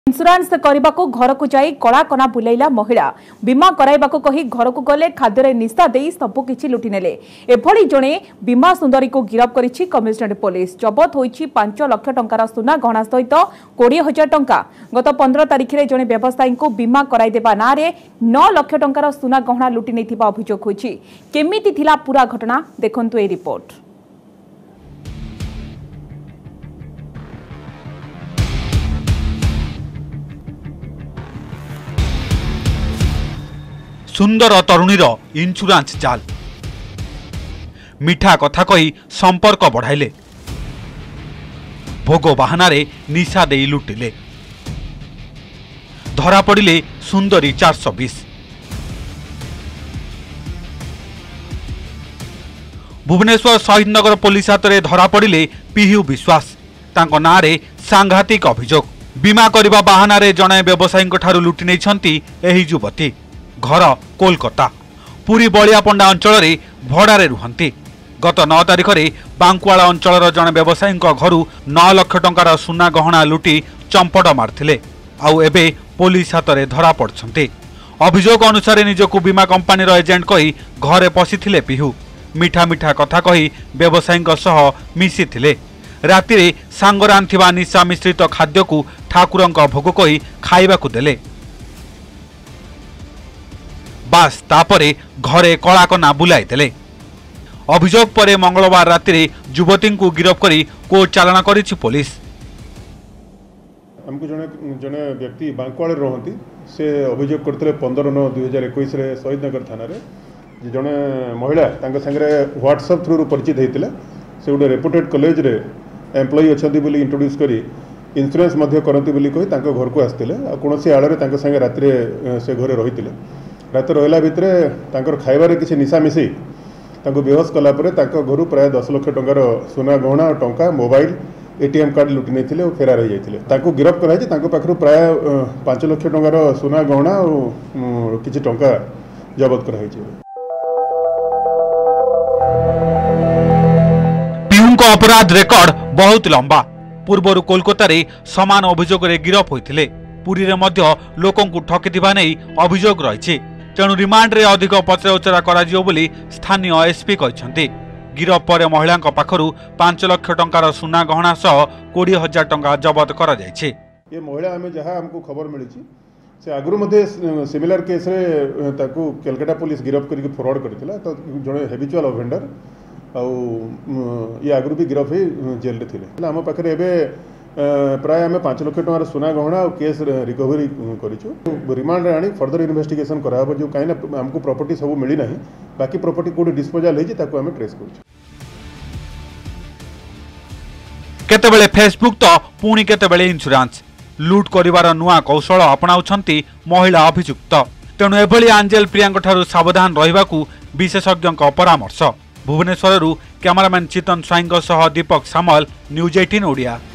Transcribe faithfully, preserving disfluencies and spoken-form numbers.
Insurance करने घर को जाई कला कना बुलाइला महिला बीमा कराइबा कही घर को गले खाद्य निशा दे सबकि लुटि नेले एभली जड़े बीमा सुंदरी को गिरफ्त करिछि कमिशनरेट पुलिस जबत होइछि पांच लाख टंकार सुना गहना सहित कोड़े हजार टंका गत पंद्रह तारिख में जड़े व्यवसायी को बीमा कराइदेबा ना रे नौ लाख टंकार सुना गहना लुटि नेथिबा अभियोग होइछि केमिति थिला पूरा घटना देखंतु ए रिपोर्ट। सुंदर तरुणीर इन्स्योरेंस जाल मिठा कथा कही संपर्क बढ़ाइले भोग बाहानारे निशा दे लुटिले धरा पड़िले सुंदरी चार सौ बीस भुवनेश्वर शहीद नगर पुलिस हाथ में धरा पड़िले पीहू विश्वास तांको नारे सांघातिक अभियोग बीमा करने बाहानारे जड़े व्यवसायी ठारू लुटि नहीं एही युवती घर कोलकाता पुरी बलियापंडा अंचल भड़ारे रुहंती गत नौ तारिख में बांकुआला अंचल जड़े व्यवसायी घर नौ लाख टंकार सुना गहना लुटी चंपट मारथिले आउ एबे पुलिस हाथ में धरा पड़छंती। अभियोग अनुसार निजकू बीमा कंपानी एजेंट कही घरे पशिथिले पीहू मिठा मिठा कथा कही व्यवसायी सह मिसिथिले राति सांगरे आंथिबा निशा मिश्रित खाद्य को ठाकुरंक भोग कही खाइबाकू देले बास तापरे घरे कलाकना बुलाई देले अभियोग परे मंगलवार राति युवती को गिरफ्त करी कोर्ट चालाण करिछि पुलिस। हमको जने जने व्यक्ति बांकुआले रहंती से अभियोग करथिले पंद्रह नौ दुई हजार इक्कीस रे शहीदनगर थाना रे जने महिला तांग संगे व्हाट्सएप थ्रू परिचित होइतिले से गोटे रेपुटेड कॉलेज रे एम्प्लॉई अछंती बोली इंट्रोड्यूस करी इंश्योरेंस मध्य करंती बोली कहि तांग घर को आस्तिले आ कोनोसी आळरे तांग संगे रात्रि से घरे रहितिले रात रहा भितर तांकर खाइबार किसी निशा मिसई तांको बेहोश कला परे तांको घरु प्राय दस लाख टंकार सोना गहना टंका मोबाइल एटीएम कार्ड लुटि नहीं और फेरार होते तांको गिरफ्त कराई तांको पाखरु प्राय पांच लाख टंकार सोना गहना और किसी टंका जबत कराई। पीयूंको अपराध रेकर्ड बहुत लंबा पूर्वर कोलकाता रे समान अभियोग रे गिरफ्त होइथिले पुरी रे मध्य लोकंकु ठकिथिबा नै अभियोग रहिछि तेणु रिमांड रे अधिक पचराउचरा कराजियो बोली स्थानीय एसपी कहछन्ती। गिरफ्त पर महिला पाखरु पांच लाख टंकार सुना गहना सह कोड़े हजार टंका जबत करा जायछि। ये महिला हमें जहाँ हमको खबर मिली से आगु मध्य सिमिलर केस रे ताकू कलकत्ता पुलिस गिरफ्त करके फॉरवर्ड करथिला तो जने हेबिचुअल ऑफेंडर आउ ये आगु भी गिरफ्त हो जेल रे थिले हम पाखरे एबे प्राय आम पांच लाख टंकार सुना गहना और केस रिकवरी करूँ रिमांड आनी फर्दर इन्वेस्टिगेशन कराब जो कहीं आमको प्रॉपर्टी सब मिली ना बाकी प्रॉपर्टी कोड डिस्पोजल होती ट्रेस कर केतेबेले फेसबुक तो पुणी केतेबेले इन्स्योरेंस लुट करिवार नुआ कौशल अपनाउछंती महिला अभियुक्त तेणु एभली आंजेल प्रियांक ठारू सावधान रहिबाकू विशेषज्ञ परामर्श। भुवनेश्वर कैमरामैन चितन स्वाईं सह दीपक सामल न्यूज अठारह ओडिया।